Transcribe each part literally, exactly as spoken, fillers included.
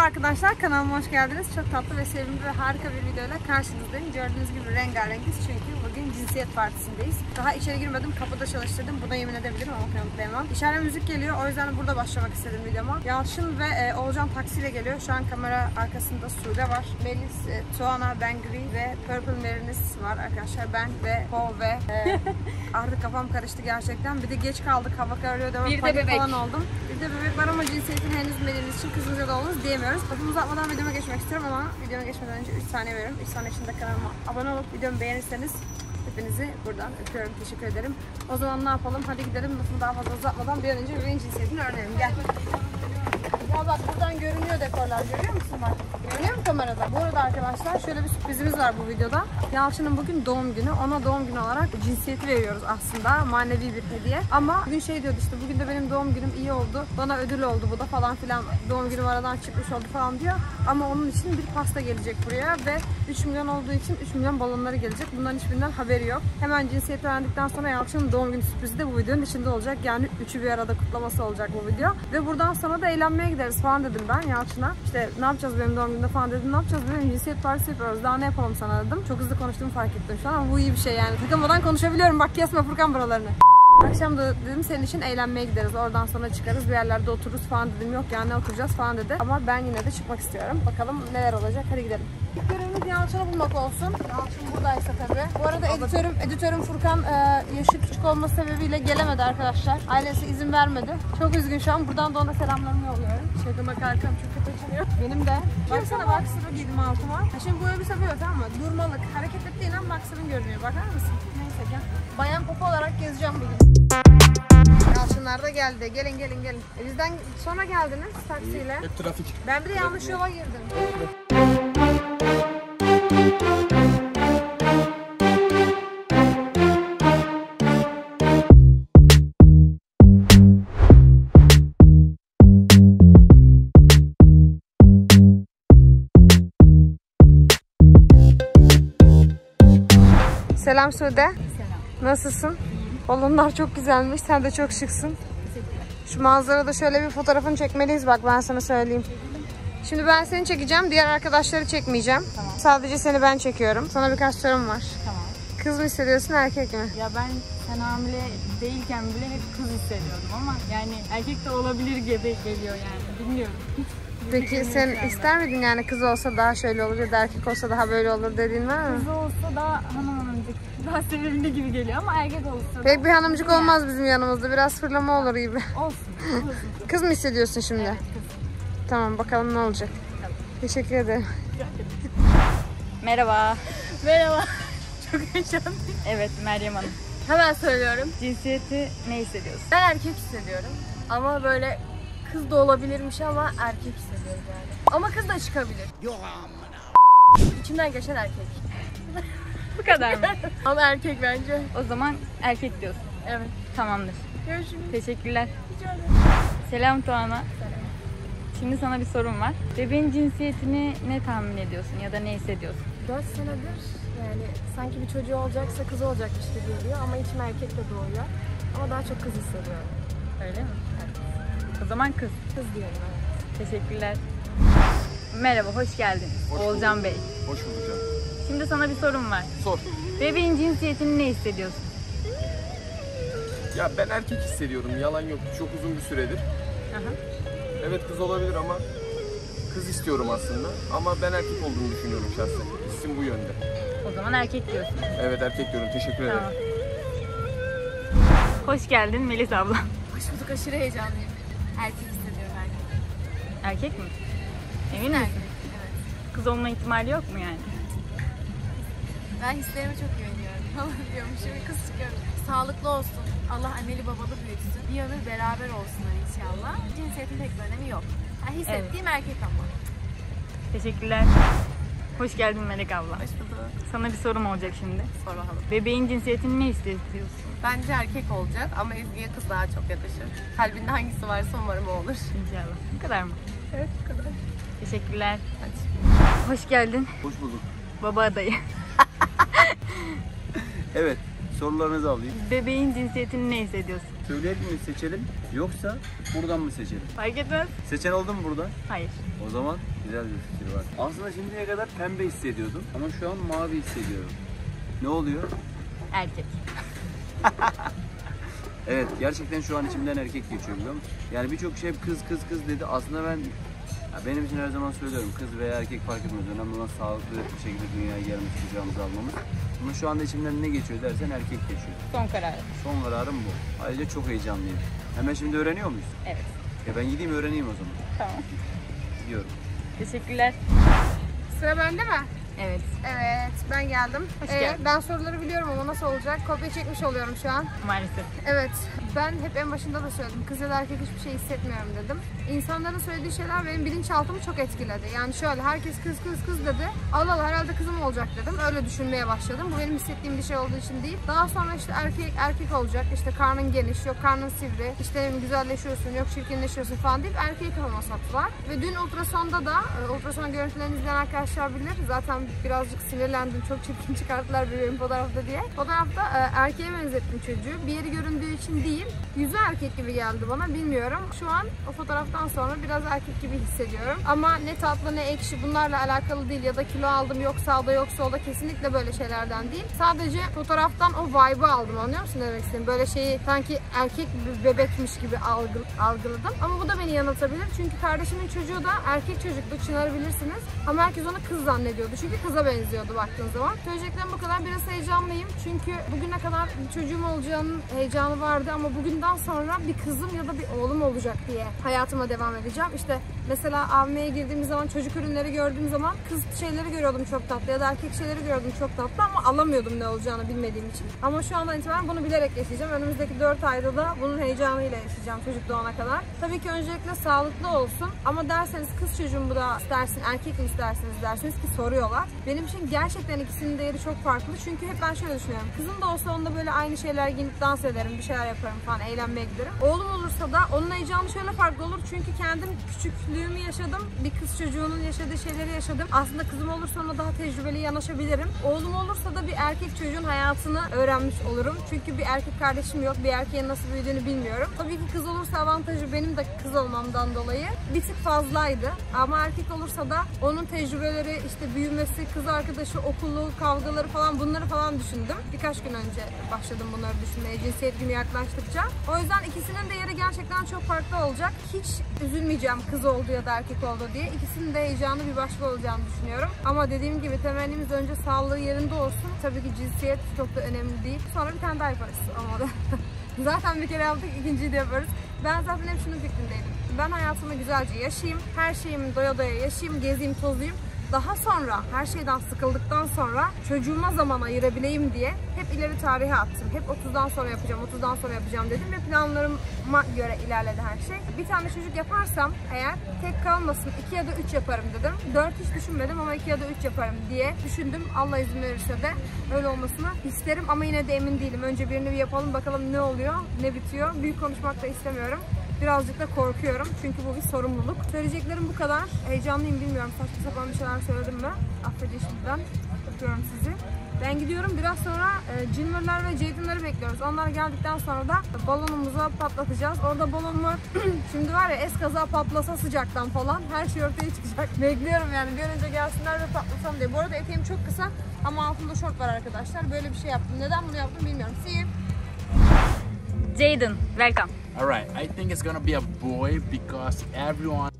arkadaşlar, kanalıma hoş geldiniz. Çok tatlı ve sevimli ve harika bir videoyla karşınızdayım. Gördüğünüz gibi rengarengiz çünkü bugün cinsiyet partisindeyiz. Daha içeri girmedim, kapıda çalıştırdım. Buna yemin edebilirim ama kanıtlayamam. İçeride müzik geliyor, o yüzden burada başlamak istedim videoma. Yalçın ve e, Oğulcan taksiyle geliyor. Şu an kamera arkasında Sude var. Melis, e, Tuana, ben Gri ve Purple Marines var arkadaşlar. Ben ve Paul ve e, artık kafam karıştı gerçekten. Bir de geç kaldık, hava kararıyor da bir de bebek falan oldum. Bir de bebek var ama cinsiyetin henüz bilmediğimiz için kızınca da oluruz diyemiyoruz. Lafımı uzatmadan videoma geçmek istiyorum ama videoma geçmeden önce üç saniye veriyorum. üç saniye içinde kanalıma abone olup videomu beğenirseniz hepinizi buradan öpüyorum. Teşekkür ederim. O zaman ne yapalım? Hadi gidelim. Lafımı daha fazla uzatmadan bir an önce bebeğin cinsiyetini öğrenelim. Gel. Ya bak buradan görünüyor dekorlar. Görüyor musun bak? Görünüyor mu kamerada? Bu arada arkadaşlar şöyle bir sürprizimiz var bu videoda. Yalçın'ın bugün doğum günü. Ona doğum günü olarak cinsiyeti veriyoruz aslında. Manevi bir hediye. Ama bugün şey diyordu işte, bugün de benim doğum günüm, iyi oldu. Bana ödül oldu bu da falan filan. Doğum günüm aradan çıkmış oldu falan diyor. Ama onun için bir pasta gelecek buraya ve üç milyon olduğu için üç milyon balonları gelecek. Bunların hiçbirinden haberi yok. Hemen cinsiyeti öğrendikten sonra Yalçın'ın doğum günü sürprizi de bu videonun içinde olacak. Yani üçü bir arada kutlaması olacak bu video. Ve buradan sonra da eğlenmeye gideriz falan dedim ben Yalçın'a. İşte ne yapacağız benim doğum günümde falan dedim. Ne yapacağız benim cinsiyet partisi yapıyoruz. Daha ne yapalım sana dedim. Çok hızlı konuştuğumu fark ettim şu an ama bu iyi bir şey yani. Takılmadan konuşabiliyorum. Bak kesme Furkan buralarını. Akşam da dedim senin için eğlenmeye gideriz. Oradan sonra çıkarız. Bir yerlerde otururuz falan dedim. Yok yani oturacağız falan dedi. Ama ben yine de çıkmak istiyorum. Bakalım neler olacak. Hadi gidelim. İlk görevimiz Yalçın'ı bulmak olsun. Yalçın buradaysa tabii. Bu arada editörüm, editörüm Furkan e, yaşı küçük olması sebebiyle gelemedi arkadaşlar. Ailesi izin vermedi. Çok üzgün şu an. Buradan da ona selamlarımı yolluyorum. Şaka arkam çok kötü açılıyor. Benim de. Baksana boxer'ı giydim altıma. Ha, şimdi bu elbise böyle tamam mı? Durmalık. Hareket ettiğin an boxer'ın görünüyor. Bakar mısın? Neyse gel. Bayan popo olarak gezeceğim bugün. Yalçınlar da geldi. Gelin gelin gelin. E bizden sonra geldiniz taksiyle. Hep trafik. Ben bir de yanlış yola girdim. Selam Sude. Selam. Nasılsın? Balonlar çok güzelmiş. Sen de çok şıksın. Şu manzarada şöyle bir fotoğrafını çekmeliyiz bak ben sana söyleyeyim. Şimdi ben seni çekeceğim. Diğer arkadaşları çekmeyeceğim. Tamam. Sadece seni ben çekiyorum. Sana birkaç sorum var. Tamam. Kız mı hissediyorsun erkek mi? Ya ben sen hamile değilken bile hep kız hissediyordum ama yani erkek de olabilir gibi geliyor yani. Bilmiyorum. Peki sen ister miydin yani kız olsa daha şöyle olur ya da erkek olsa daha böyle olur dediğin var mı? Kız olsa daha hanım hanımcık, daha sevimli gibi geliyor ama erkek olsa pek bir hanımcık olmaz bizim yanımızda. Biraz fırlama olur gibi. olsun. olsun. Kız mı hissediyorsun şimdi? Evet, kız. Tamam bakalım ne olacak. Tamam. Teşekkür ederim. Merhaba. Merhaba. Çok heyecanlıyım. Evet, Meryem Hanım. Hemen söylüyorum. Cinsiyeti ne hissediyorsun? Ben erkek hissediyorum. Ama böyle kız da olabilirmiş ama erkek hissediyorum yani. Ama kız da çıkabilir. İçimden geçen erkek. Bu kadar mı? Ama erkek bence. O zaman erkek diyorsun. Evet. Tamamdır. Görüşürüz. Teşekkürler. Selam Tuana. Şimdi sana bir sorum var. Bebeğin cinsiyetini ne tahmin ediyorsun ya da ne hissediyorsun? dört senedir yani sanki bir çocuğu olacaksa kız olacakmış gibi geliyor ama içim erkek de doğuyor. Ama daha çok kız hissediyorum. Öyle mi? Evet. O zaman kız. Kız diyorum evet. Teşekkürler. Merhaba, hoş geldiniz. Hoş Oğulcan bulduk. Bey. Hoş bulduk canım. Şimdi sana bir sorum var. Sor. Bebeğin cinsiyetini ne hissediyorsun? Ya ben erkek hissediyorum. Yalan yok. Çok uzun bir süredir. Aha. Evet kız olabilir ama kız istiyorum aslında. Ama ben erkek olduğunu düşünüyorum şahsen. Hissim bu yönde. O zaman erkek diyorsun. Evet erkek diyorum. Teşekkür ederim. Tamam. Hoş geldin Melis abla. Hoş bulduk, aşırı heyecanlıyım. Erkek hissediyorum erkek. Erkek mi? Emin misin? Evet. Kız olma ihtimali yok mu yani? Ben hislerime çok güveniyorum. Allah diyorum şimdi kız çıkıyor. Sağlıklı olsun. Allah anneli babalı büyütsün. Bir ömür beraber olsunlar inşallah. Cinsiyetin pek bir önemi yok. Yani hissettiğim erkek ama. Teşekkürler. Hoş geldin Melek abla. Hoş bulduk. Sana bir sorum olacak şimdi. Sor bakalım. Bebeğin cinsiyetini ne hissediyorsun? Bence erkek olacak ama Ezgi'ye kız daha çok yakışır. Kalbinde hangisi varsa umarım o olur. İnşallah. Bu kadar mı? Evet bu kadar. Teşekkürler. Hadi. Hoş geldin Hoş bulduk. baba adayı. Evet. Sorularınızı alayım. Bebeğin cinsiyetini ne hissediyorsun? söyleyerek mi seçelim yoksa buradan mı seçelim? Fark etmez. Seçen oldu mu buradan? Hayır. O zaman güzel bir fikir var. Aslında şimdiye kadar pembe hissediyordum ama şu an mavi hissediyorum. Ne oluyor? Erkek. Evet, gerçekten şu an içimden erkek geçiyor biliyor musun? Yani birçok şey kız kız kız dedi. Aslında ben, ya benim için her zaman söylüyorum, kız veya erkek fark etmez. Önemli olan sağlıklı bir şekilde dünyaya gelmiş, kucağımıza almamız. Ama şu anda içimden ne geçiyor dersen erkek geçiyor. Son kararı. Son kararım bu. Ayrıca çok heyecanlıyım. Hemen şimdi öğreniyor muyuz? Evet. Ya ben gideyim öğreneyim o zaman. Tamam. Gidiyorum. Teşekkürler. Sıra bende mi? Evet. Evet, ben geldim. Hoş Ee, geldin. ben soruları biliyorum ama nasıl olacak? Kopya çekmiş oluyorum şu an. Maalesef. Evet, ben hep en başında da söyledim. Kız ya da erkek hiçbir şey hissetmiyorum dedim. İnsanların söylediği şeyler benim bilinçaltımı çok etkiledi. Yani şöyle, herkes kız kız kız dedi. Allah Allah, herhalde kızım olacak dedim. Öyle düşünmeye başladım. Bu benim hissettiğim bir şey olduğu için değil. Daha sonra işte erkek erkek olacak. İşte karnın geniş, yok karnın sivri. İşte güzelleşiyorsun, yok çirkinleşiyorsun falan deyip erkeği kafama sattılar. Ve dün ultrasonda da, ultrason görüntülerini izleyen arkadaşlar bilir. Zaten birazcık sinirlendim. Çok çirkin çıkarttılar benim fotoğrafta diye. Fotoğrafta e, erkeğe benzettim çocuğu. Bir yeri göründüğü için değil. Yüzü erkek gibi geldi bana. Bilmiyorum. Şu an o fotoğraftan sonra biraz erkek gibi hissediyorum. Ama ne tatlı ne ekşi bunlarla alakalı değil. Ya da kilo aldım yok sağda yok solda kesinlikle böyle şeylerden değil. Sadece fotoğraftan o vibe'ı aldım. Anlıyor musun ne demek istediğim? Böyle şeyi sanki erkek bir bebekmiş gibi algı, algıladım. Ama bu da beni yanıltabilir. Çünkü kardeşimin çocuğu da erkek çocuktu. Çınar'ı bilirsiniz. Ama herkes onu kız zannediyordu. Çünkü kıza benziyordu baktığın zaman. Söyleyeceklerim bu kadar. Biraz heyecanlıyım. Çünkü bugüne kadar bir çocuğum olacağının heyecanı vardı ama bugünden sonra bir kızım ya da bir oğlum olacak diye hayatıma devam edeceğim. İşte mesela A V M'ye girdiğimiz zaman, çocuk ürünleri gördüğüm zaman kız şeyleri görüyordum çok tatlı ya da erkek şeyleri görüyordum çok tatlı ama alamıyordum ne olacağını bilmediğim için. Ama şu andan itibaren bunu bilerek yaşayacağım. Önümüzdeki dört ayda da bunun heyecanıyla yaşayacağım çocuk doğana kadar. Tabii ki öncelikle sağlıklı olsun ama derseniz kız çocuğum bu da istersin, erkek mi istersiniz derseniz ki soruyorlar. Benim için gerçekten ikisinin değeri çok farklı. Çünkü hep ben şöyle düşünüyorum. Kızım da olsa onunla böyle aynı şeyler giyinip dans ederim, bir şeyler yaparım falan, eğlenmeye giderim. Oğlum olursa da onun heyecanı şöyle farklı olur. Çünkü kendim küçüklüğümü yaşadım. Bir kız çocuğunun yaşadığı şeyleri yaşadım. Aslında kızım olursa ona daha tecrübeli yanaşabilirim. Oğlum olursa da bir erkek çocuğun hayatını öğrenmiş olurum. Çünkü bir erkek kardeşim yok. Bir erkeğin nasıl büyüdüğünü bilmiyorum. Tabii ki kız olursa avantajı benim de kız olmamdan dolayı bir tık fazlaydı. Ama erkek olursa da onun tecrübeleri, işte büyümesi, kız arkadaşı, okulu, kavgaları falan bunları falan düşündüm. Birkaç gün önce başladım bunları düşünmeye cinsiyet günü yaklaştıkça. O yüzden ikisinin de yeri gerçekten çok farklı olacak. Hiç üzülmeyeceğim kız oldu ya da erkek oldu diye. İkisinin de heyecanı bir başka olacağını düşünüyorum. Ama dediğim gibi temennimiz önce sağlığı yerinde olsun. Tabii ki cinsiyet çok da önemli değil. Sonra bir tane daha yaparız ama da. Zaten bir kere yaptık, ikinciyi de yaparız. Ben zaten hep şunun fikrindeydim. Ben hayatımı güzelce yaşayayım, her şeyimi doya doya yaşayayım, gezeyim, tozayım. Daha sonra, her şeyden sıkıldıktan sonra çocuğuma zaman ayırabileyim diye hep ileri tarihe attım. Hep otuzdan sonra yapacağım, otuzdan sonra yapacağım dedim ve planlarıma göre ilerledi her şey. Bir tane çocuk yaparsam eğer tek kalmasın, iki ya da üç yaparım dedim. dört hiç düşünmedim ama iki ya da üç yaparım diye düşündüm. Allah izin verirse de öyle olmasını isterim ama yine de emin değilim. Önce birini bir yapalım bakalım ne oluyor, ne bitiyor. Büyük konuşmak da istemiyorum. Birazcık da korkuyorum çünkü bu bir sorumluluk. Söyleyeceklerim bu kadar. Heyecanlıyım bilmiyorum. Saçma sapan bir şeyler söyledim mi? Affedin şimdiden. Öpüyorum sizi. Ben gidiyorum. Biraz sonra e, Cilmerler ve Ceydinleri bekliyoruz. Onlar geldikten sonra da balonumuzu patlatacağız. Orada balon var. Şimdi var ya eskaza patlasa sıcaktan falan her şey ortaya çıkacak. Bekliyorum yani bir an önce gelsinler ve patlasam diye. Bu arada eteğim çok kısa ama altında şort var arkadaşlar. Böyle bir şey yaptım. Neden bunu yaptım bilmiyorum. See you. Jaden, welcome. Alright, I think it's gonna be a boy because everyone.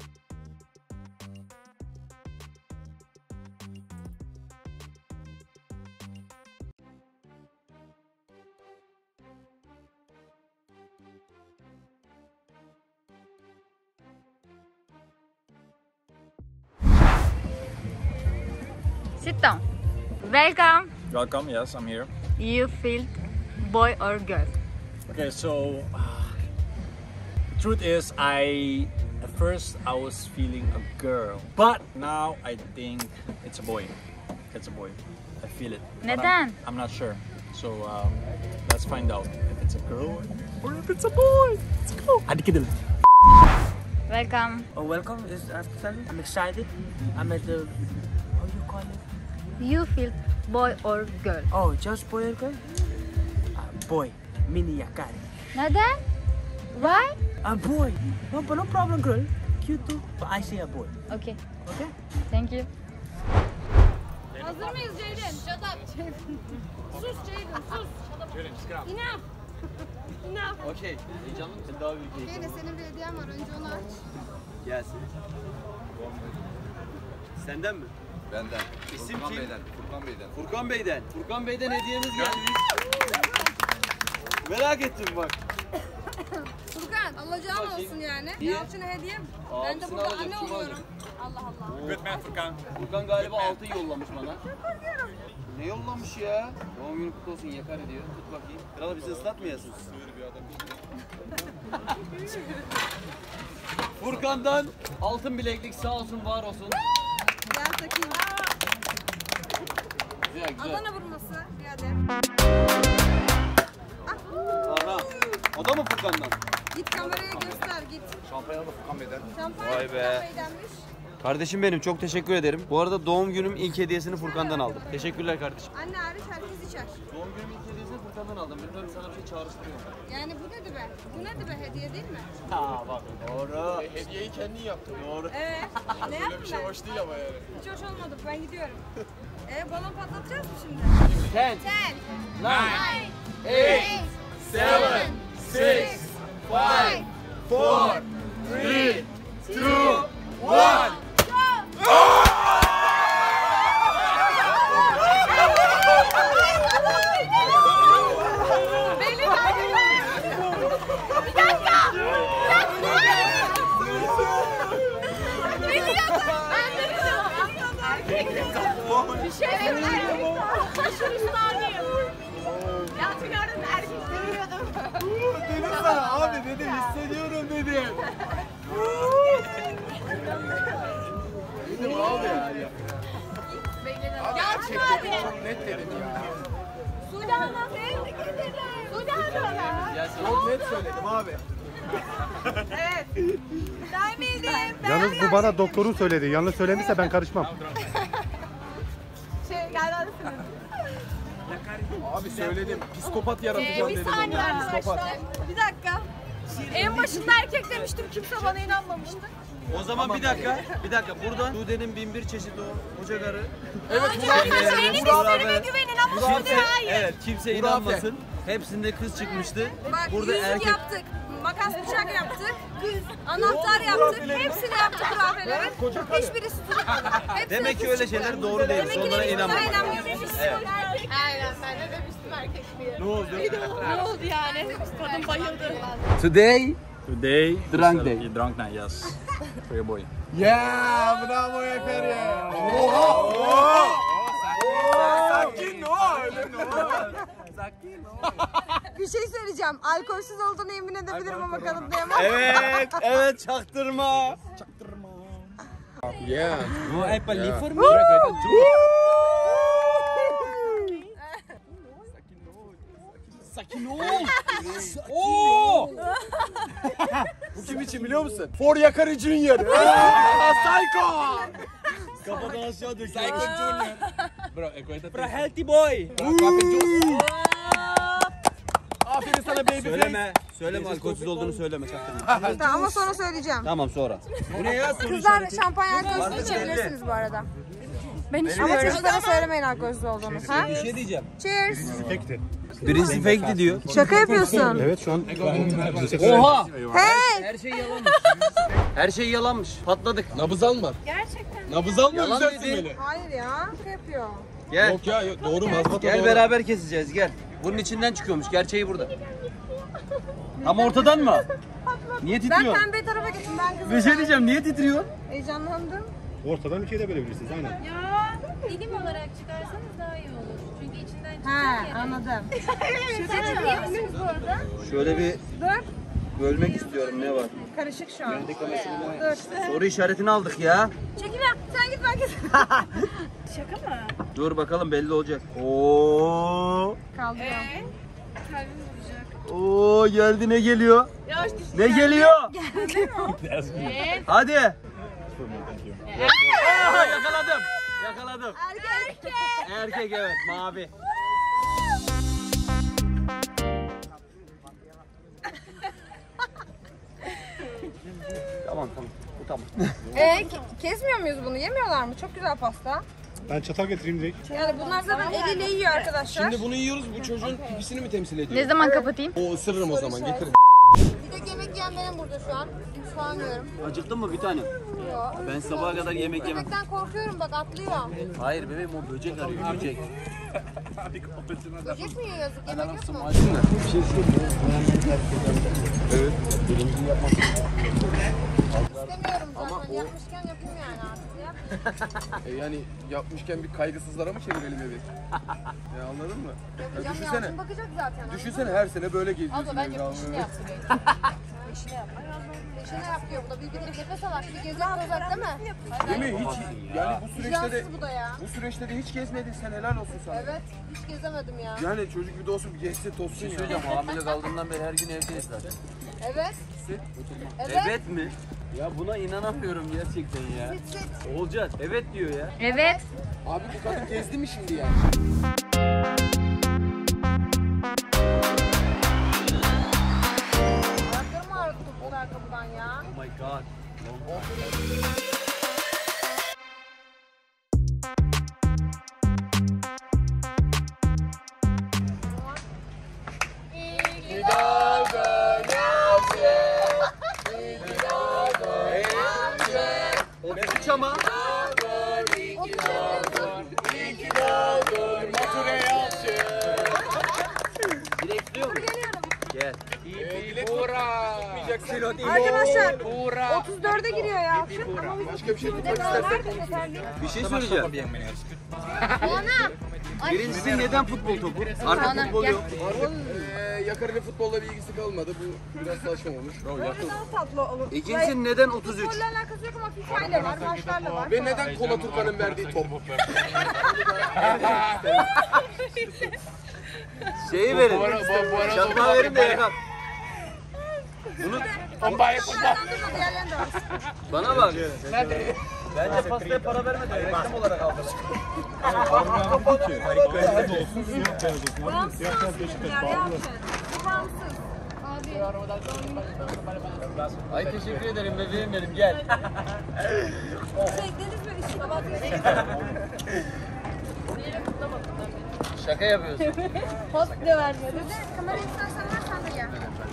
Sit down. Welcome. Welcome, yes, I'm here. You feel boy or girl? Okay, so uh, the truth is, I at first I was feeling a girl, but now I think it's a boy. It's a boy. I feel it. but Neden? I'm, I'm not sure. So um, let's find out if it's a girl or if it's a boy. Let's go. Hadi gidelim. Welcome. Oh, welcome. It's after I'm excited. I'm at the. How do you call it? You feel boy or girl? Oh, just boy or girl? Uh, boy. Mini Yakari. Neden? Why? A boy. No, but no problem, girl. Cute too. But I say a boy. Okay. Okay? Thank you. Hazır mıyız Ceylin? Shut up. Sus Ceylin, sus. Enough. Enough. Okey. Heyecanlı mısın? Daha büyük heyecan. Ceylin senin bir hediyen var. Önce onu aç. Gelsin. Senden mi? Benden. İsim Furkan kim? Bey'den. Furkan Bey'den. Furkan Bey'den. Furkan Bey'den hediyemiz geldi. Merak ettim bak. Furkan alacağım Bakayım. olsun yani. Niye? Yalçın'a hediyem. Aa, Ben de abisini burada alacak, anne kim oluyorum. alacak? Allah Allah. Good man, Furkan. Furkan galiba altı yollamış bana. Ne yollamış ya? Doğum günü kutlu olsun, yakar ediyor. Tut bakayım. Kral bizi ıslatmayasın. Furkan'dan altın bileklik sağ olsun, var olsun. Gel takayım. Güzel güzel. Adana vurması. Hadi. Aha. O da mı Furkan'dan? Git kameraya göster git. Şampanya da Furkan Bey'den. Şampanya Vay be. Furkan Bey'denmiş. Kardeşim benim, çok teşekkür ederim. Bu arada doğum günüm ilk hediyesini Furkan'dan aldım. Teşekkürler kardeşim. Anne hariç herkes içer. Doğum günüm ilk hediyesini Furkan'dan aldım. Bilmiyorum, sana bir şey çağrıştırıyor. Yani bu nedir be? Bu nedir be? Hediye değil mi? Ha bak. Doğru. Hediyeyi kendin yaptın. Doğru. Evet. Ne Böyle yaptın bir şey ben? hoş değil ama yani. Hiç hoş olmadı. Ben gidiyorum. E balon patlatacağız mı şimdi? Ten, Ten, nine, eight, seven, six, five, Four, three, two, one. Dedim sana abi, dedim hissediyorum dedim. Dedim abi ya. Gerçekten çok net dedim ya. Çok net söyledim abi. Yalnız bu bana doktorun söyledi. Yanlış söylemişse ben karışmam. Abi söyledim, psikopat yaratacağım bir dedim. saniye ona. Psikopat. arkadaşlar. Bir dakika. En başında erkek demiştim. Kimse bana inanmamıştı. O zaman bir dakika, bir dakika. Buradan Sude'nin bin bir çeşidi o koca karı. Evet, Benim hislerime güvenin ama şimdi hayır. Evet, kimse Hurafe. inanmasın. Hepsinde kız çıkmıştı. Bak Burada yüzük erkek. yaptık. Makas bıçak yaptık. Anahtar yaptık. Hepsini yaptık hurafeleri. Hiçbirisi tutmadı. Hepsine Demek ki kız öyle çıktı. şeyler doğru değil. Demek ki Onlara de biz bunlara inanmayın. inanmıyormuşuz. Aynen ben de demiştim erkek diye. Ne oldu? Ne oldu yani? Kadın bayıldı. Today Today, Drunk is a- day. Drunk night, yes. For your boy. Yeah, bravo Eferi. Oha, oha. Sakin ol. Bir şey söyleyeceğim. Alkolsüz olduğunu yemin edebilirim ama kanıtlayamam. Evet, evet çaktırma. Yeah. Bu Apple Yeah. for me. Sakin ol. Oo. Bu kim için biliyor musun? For Yakari Junior. Aa, Psycho. Kafadan aşağı dök. Psycho Junior. Bro, ik weet het For a healthy boy. Aferin sana baby. Söyleme, söyleme alkolsüz olduğunu söyleme çaktırma. Tamam ama sonra söyleyeceğim. Tamam sonra. Bu ne ya? Kızlar şampanya alkolsüz içebilirsiniz bu arada. Ben içmiyorum. Ama çocuklara söylemeyin alkolsüz olduğunu. Ha? Bir şey diyeceğim. Cheers. Tekti. Birisi fake'ti diyor. Şaka yapıyorsun. Evet şu an. Oha! Hey! Her şey yalanmış. Her şey yalanmış. Patladık. Nabız alma. Gerçekten. Nabız alma, Yalan üzersin dedi. beni. Hayır ya. Şaka yapıyor. Gel. Yok ya, yok, doğru mazbata Gel doğru. beraber keseceğiz gel. Bunun içinden çıkıyormuş. Gerçeği burada. Ama ortadan mı? Niye Ben titriyor? pembe tarafa gittim. Ben kızım. Bir şey diyeceğim. Niye titriyor? Heyecanlandım. Ortadan ikiye de bölebilirsiniz aynen. Ya dilim olarak çıkarsanız daha iyi olur. Çünkü içinden Ha, çıkacak ya. anladım. Siz ciddi misiniz bu arada? Şöyle bir Dur. bölmek istiyorum. Ne var? Karışık şu an. Dur. Soru işaretini aldık ya. Çekil ya. Sen git ben git. Şaka mı? Dur bakalım belli olacak. Oo. Kaldırıyorum. Oo geldi, ne geliyor? Ne geliyor? Hadi. Aa, yakaladım. Yakaladım. Erkek. Erkek evet, mavi. Tamam tamam. Bu tamam. Ee, ke- kesmiyor muyuz bunu? Yemiyorlar mı? Çok güzel pasta. Ben çatal getireyim direkt. Yani bunlar zaten eliyle yiyor arkadaşlar. Şimdi bunu yiyoruz, bu çocuğun pipisini mi temsil ediyor? Ne zaman kapatayım? O ısırırım o zaman, getir. Bir de yemek yiyen benim burada şu an. Soğan yiyorum. Acıktın mı bir tanem? Yok. Ben sabaha kadar yemek yemem. Yemekten korkuyorum bak atlıyor. Hayır bebeğim o böcek arıyor böcek. Böcek mi yiyor yazık? Yemek yok mu? Bir şey söyleyeyim. Evet. Birinci yapmak. İstemiyorum zaten. Ama o- Yapmışken yapayım yani artık. Yap. E yani yapmışken bir kaygısızlara mı çevirelim evi? Ya anladın mı? Ya Yapacağım düşünsene. ya. Bakacak zaten. Düşünsene her sene böyle geziyorsun. Abla bence evde, peşini anladın mı? yapsın. Peşine yap. Peşine yap diyor. Bu da bir bir nefes alak. Bir gezek tozak değil mi? Değil mi? Hiç yani bu süreçte de Vicdansız bu da ya. bu süreçte de hiç gezmedin sen, helal olsun sana. Evet. Hiç gezemedim ya. Yani çocuk bir de olsun bir gezse tozsun Bir şey ya. söyleyeceğim hamile kaldığından beri her gün evdeyiz zaten. Evet. Evet. Evet mi? Ya buna inanamıyorum gerçekten ya. Sit sit. Olacak. Evet diyor ya. Evet. Abi bu kadın gezdi mi şimdi yani? Ayaklarımı ağrıttı bu ayakkabıdan ya. Oh my god. otuz üç ama. Direkt diyor mu? Gel. Arkadaşlar otuz dörde giriyor ya. Ama biz Başka bir şey tutmak istersen Bir şey söyleyeceğim. Bana. Birincisi neden futbol topu? Artık futbol yok. Eee Yakarı'nın futbolla bir ilgisi kalmadı. Bu biraz saçma olmuş. Daha tatlı olur. İkincisi neden otuz üç? Futbolla alakası yok ama FIFA ile var, maçlarla var. Ve neden Kola Turkan'ın verdiği top? Şeyi verin. Çatma verin de yakar. Bunu Değerlendirme, değerlendirme. bana bak. Bence pastaya para vermedi. Reklam olarak aldı. Bağımsız olsun ya, ne yapacaksın? Bu bağımsız. Ay teşekkür ederim bebeğim benim gel. Şey, deniz böyle işi kapatıyor. Şaka yapıyorsun. Post bile vermiyor. Bir de kamerayı istersen ver sen de gel.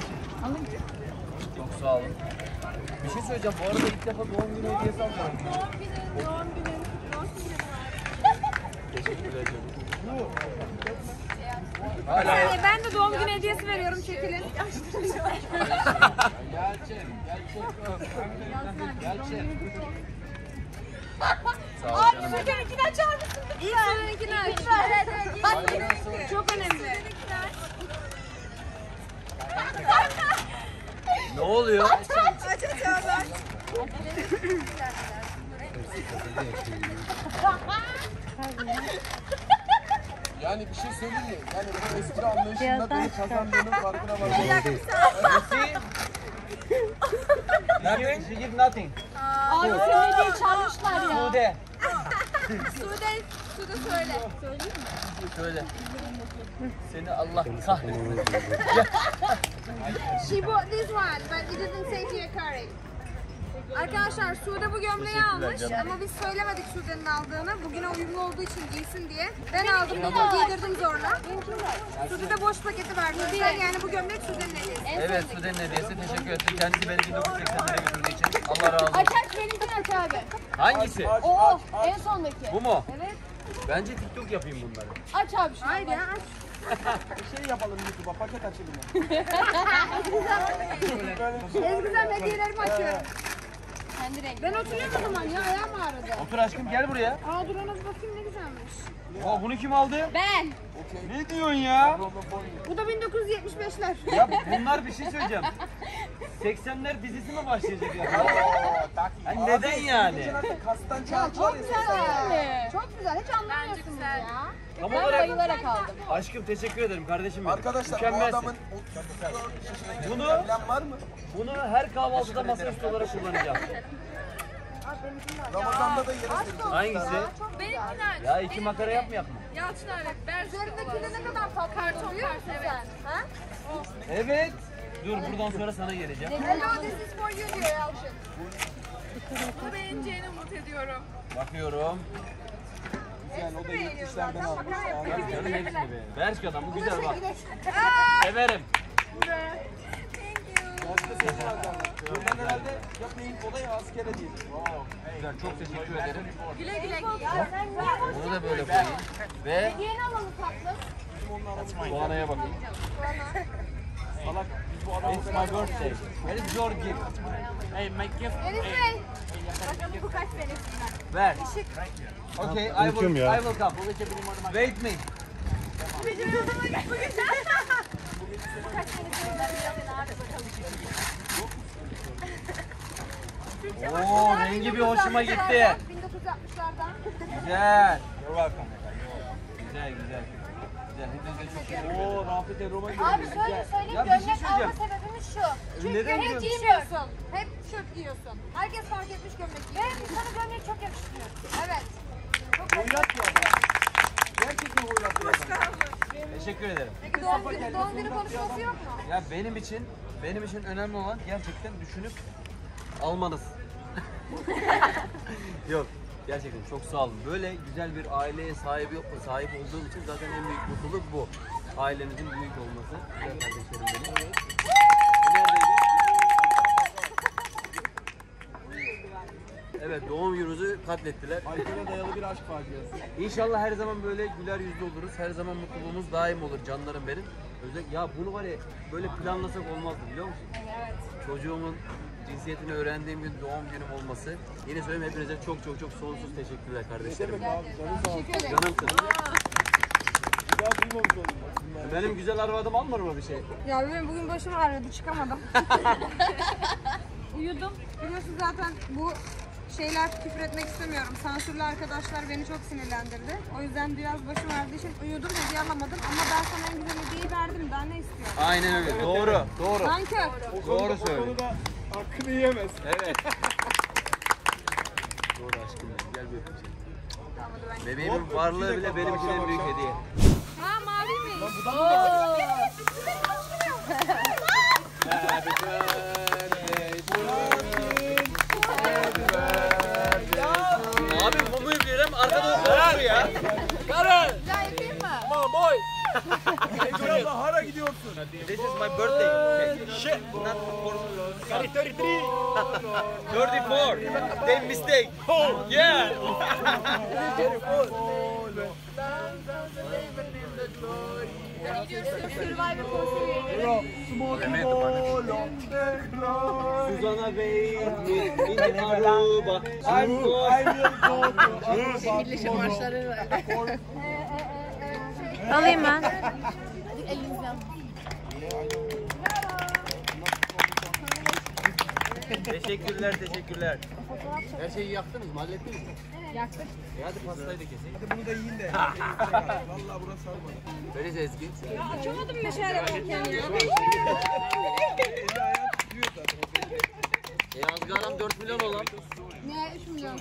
Çok sağ olun. Bir şey söyleyeceğim. Bu arada ilk defa doğum günü hediyesi alacağım. Doğum günün, doğum günün, doğum günün. Teşekkürler canım. Yani ben de doğum günü hediyesi veriyorum, çekilin. Sağ ol canım. Seninkini açar mısın? İlk seninkini aç. Bak, çok önemli. Ne oluyor? Aç aç aç. Yani bir şey söyleyeyim mi? Yani bu eski anlayışında beni kazandığının farkına vardım. Nothing? She give nothing. Abi senin hediyeyi çalmışlar ya. Sude. Sude, Sude söyle. Söyleyeyim mi? Söyle. Seni Allah kahretsin. She bought this one, but it didn't say to your curry. Arkadaşlar Sude bu gömleği almış ama biz söylemedik Sude'nin aldığını. Bugüne uyumlu olduğu için giysin diye. Ben aldım bunu giydirdim zorla. Sude de boş paketi verdi. Yani bu gömlek Sude'nin hediyesi. Evet Sude'nin hediyesi. Teşekkür ederim. Kendisi beni bin dokuz yüz seksen bire götürdüğü için. Allah razı olsun. Aç aç benimkini aç abi. Hangisi? O en sondaki. Bu mu? Evet. Bence TikTok yapayım bunları. Aç abi şunu. Haydi ya aç. Şey yapalım YouTube'a paket açılımı. Ezgi'den hediyelerimi açıyorum. Kendi rengi. Ben oturuyorum o zaman ya ayağım ağrıdı. Otur aşkım gel buraya. Aa dur ona bir bakayım ne güzelmiş. Aa, bunu kim aldı? Ben. Ne diyorsun ya? Bu da bin dokuz yüz yetmiş beşler. Ya bunlar bir şey söyleyeceğim. seksenler dizisi mi başlayacak ya? Yani neden yani? Kastan Ya çok güzel. Çok güzel. Hiç anlamıyorsunuz ya. Tam Ben olarak bayılarak aldım. aşkım teşekkür ederim kardeşim benim. Arkadaşlar bu Mükemmelsin. adamın otuz dört yaşındaki Bunu- problem var mı? Bunu her kahvaltıda masaüstü olarak kullanacağım. Ramazan'da da yeriz. Hangisi? Benimkini aç. Ya iki makara yapmayak mı? Yalçın abi. Ben Üzerindekinde ne kadar tatlı karton biliyor musun sen? Ha? Evet. Dur buradan sonra sana geleceğim. Hello, this is for you diyor Yalçın. Bunu beğeneceğini umut ediyorum. Bakıyorum. Yani o da yurt dışlardan almış. Canım hepsini beğendim. Belçika'dan bu güzel bak. Severim. Buradan herhalde yapmayın, o da ya askere değil. Güzel, çok teşekkür ederim. Güle güle giy. Bunu da böyle koyayım. Ve Hediyeni alalım tatlım. Doğanay'a bakayım. Salak, biz bu adamı... It's my birthday. Where is your gift? Hey, my gift. Elif Bey. Bakalım bu kaç senesinden. Ver. Okay, I will, Unuttum ya. I will come. Wait me. Oo, rengi bir hoşuma gitti. bin dokuz yüz altmışlardan. Güzel. You're welcome. Güzel, güzel. Güzel, hepinize çok teşekkür ederim. Oo, Rafet Roman Abi şöyle söyleyeyim, Ya bir şey gömlek söyleyeceğim. alma sebebimiz şu. Çünkü Neden hep biliyor musun? giymiyorsun. Hep tişört giyiyorsun. Herkes fark etmiş gömlek giyiyor. Ve sana gömlek çok yakışmıyor. Evet. Çok Hoyrat ya. Gerçekten hoyrat ya. Teşekkür ederim. Peki doğum günü, doğum günü konuşması yok mu? Ya benim için, benim için önemli olan gerçekten düşünüp almanız. Yok, gerçekten çok sağ olun. Böyle güzel bir aileye sahip sahip olduğum için zaten en büyük mutluluk bu. Ailenizin büyük olması. Güzel kardeşlerim benim. Neredeydi? Evet, doğum gününüzü katlettiler. Alkole dayalı bir aşk faciası. İnşallah her zaman böyle güler yüzlü oluruz. Her zaman mutluluğumuz daim olur canlarım benim. Özellikle ya bunu var ya böyle planlasak olmazdı biliyor musun? Evet. Çocuğumun cinsiyetini öğrendiğim gün doğum günüm olması. Yine söyleyeyim hepinize çok çok çok sonsuz teşekkürler kardeşlerim. Abi, canım sağ olsun. Canımsın. Bir daha duymamış oldum aslında. Benim güzel arvadım almadı mı bir şey? Ya benim bugün başım ağrıyordu, çıkamadım. Uyudum. Biliyorsun zaten bu şeyler, küfür etmek istemiyorum. Sansürlü arkadaşlar beni çok sinirlendirdi. O yüzden biraz başım ağrıdığı için uyudum, hediye alamadım. Ama ben sana en güzel hediyeyi verdim. Daha ne istiyorsun? Aynen öyle. Doğru. Doğru. Nankör. Doğru O söylüyorsun. konuda hakkını yiyemez. Evet. Doğru aşkım benim. Gel bir öpeceğim. Bebeğimin varlığı bile benim için en büyük hediye. Ha mavi mi? Happy birthday to you. Happy birthday. Abi bu mu üfleyelim? Arkada oturuyor ya. Karın. Ya yapayım mı? Come boy. Biraz daha hara gidiyorsun. This is my birthday. Shit. Not for thirty-three. thirty-four. They mistake. Yeah. Suzana Bey, in Aruba. I'm Birleşim marşları var. Alayım ben. Elinizden. Teşekkürler, teşekkürler. Her şeyi yaktınız mı? Hallettiniz mi? Yaktık. E hadi pastayı da keselim. Hadi bunu da yiyin de. Vallahi burası sarmadı. Öyle Ezgi. Açamadım meşale yaparken ya. Eli ayağı tutuyor zaten. E Azgaram dört milyon olan. Ne üç milyonsun?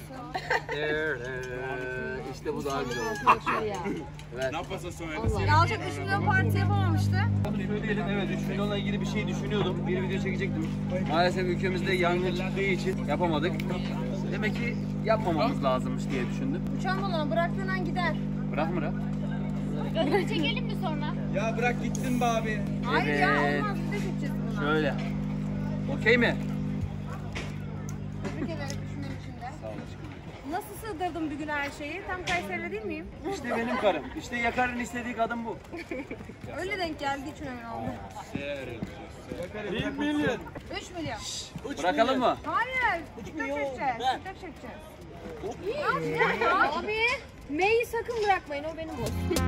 İşte bu daha güzel oldu. Evet. Yalçın üç milyon parti yapamamıştı. Söyleyelim evet üç milyonla ilgili bir şey düşünüyordum. Bir video çekecektim. Maalesef ülkemizde yangın çıktığı için yapamadık. Demek ki yapmamamız lazımmış diye düşündüm. Uçan balonu bıraktığın an gider. Bırak mı bırak? Gözünü çekelim mi sonra? Ya bırak gitsin be abi. Hayır ya Evet. olmaz. Biz de çekeceğiz bunu. Şöyle. Okey mi? Tebrik ederim düşündüğün için de. Sağ ol aşkım. Nasıl sığdırdın bir gün her şeyi? Tam Kayseri'de değil miyim? İşte benim karım. İşte Yakar'ın istediği kadın bu. Öyle denk geldi hiç önemli oldu. Bir milyon. üç milyon. Bırakalım mı? Hayır. TikTok çekeceğiz. TikTok çekeceğiz. Ya abi. May'i sakın bırakmayın. O benim olsun.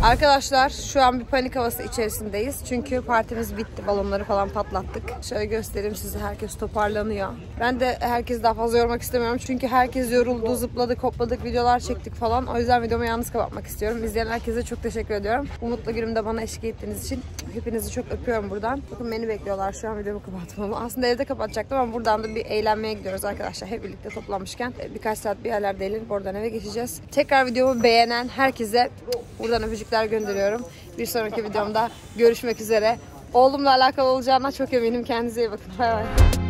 Arkadaşlar şu an bir panik havası içerisindeyiz. Çünkü partimiz bitti. Balonları falan patlattık. Şöyle göstereyim size. Herkes toparlanıyor. Ben de herkesi daha fazla yormak istemiyorum. Çünkü herkes yoruldu, zıpladık, hopladık, videolar çektik falan. O yüzden videomu yalnız kapatmak istiyorum. İzleyen herkese çok teşekkür ediyorum. Bu mutlu günümde bana eşlik ettiğiniz için hepinizi çok öpüyorum buradan. Bakın beni bekliyorlar şu an videomu kapatmamı. Aslında evde kapatacaktım ama buradan da bir eğlenmeye gidiyoruz arkadaşlar. Hep birlikte toplanmışken birkaç saat bir yerlerde eğlenip oradan eve geçeceğiz. Tekrar videomu beğenen herkese buradan öpücükler gönderiyorum. Bir sonraki videomda görüşmek üzere. Oğlumla alakalı olacağına çok eminim. Kendinize iyi bakın. Bay bay.